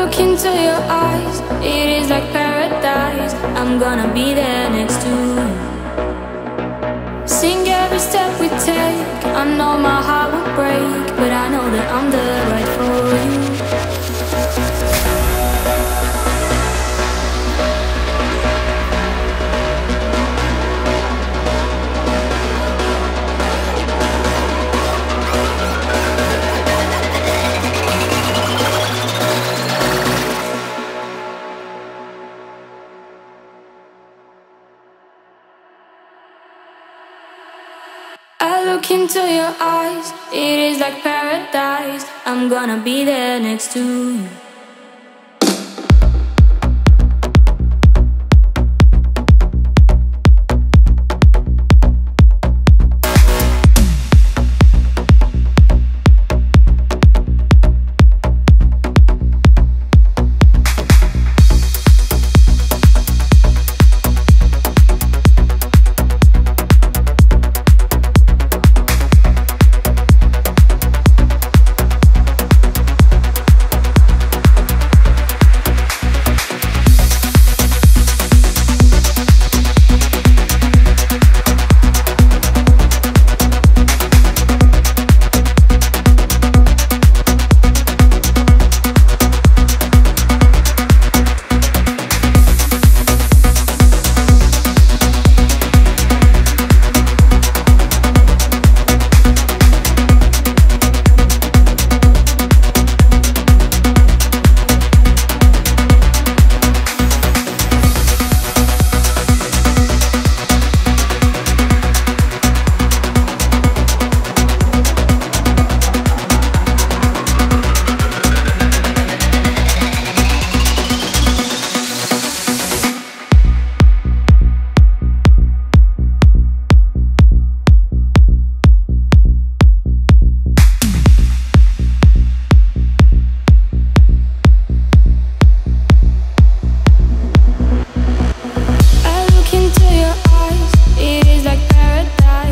look into your eyes, it is like paradise. I'm gonna be there next to you. Sing every step we take. I know my heart will break, but I know that I'm the right for you. I look into your eyes, it is like paradise. I'm gonna be there next to you.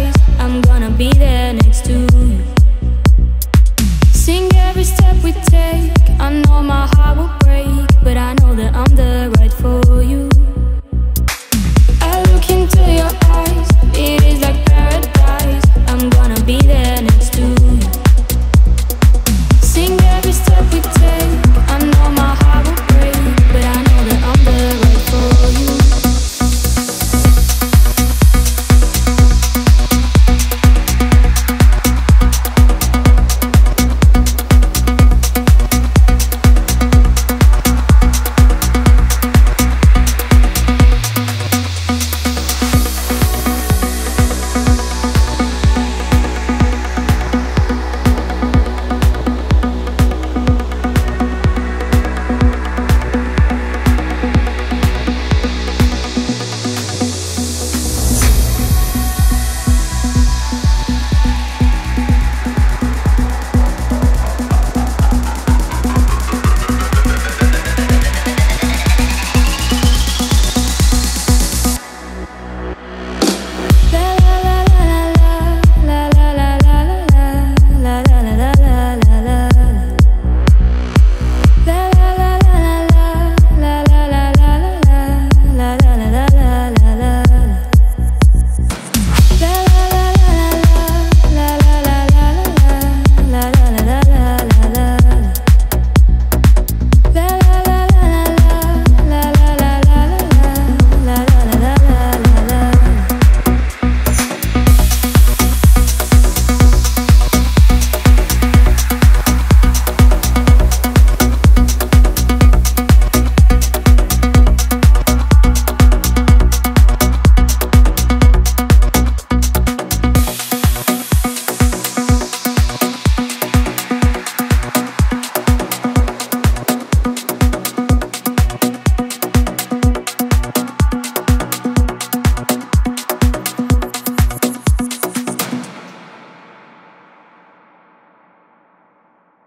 Be there next to you. Sing every step we take.